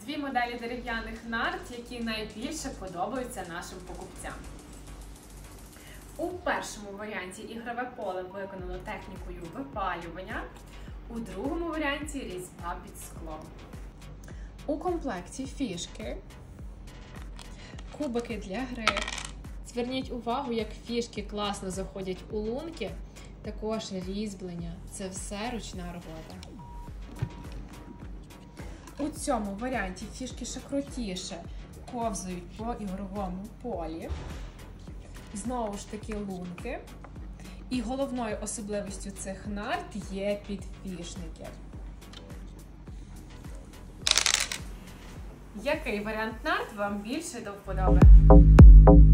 Дві моделі дерев'яних нарт, які найбільше подобаються нашим покупцям. У першому варіанті ігрове поле виконано технікою випалювання, у другому варіанті різьба під склом. У комплекті фішки, кубики для гри. Зверніть увагу, як фішки класно заходять у лунки, також різьблення. Це все ручна робота. У цьому варіанті фішки ще крутіше ковзають по ігровому полі. Знову ж таки лунки. І головною особливістю цих нарт є підфішники. Який варіант нарт вам більше до вподоби?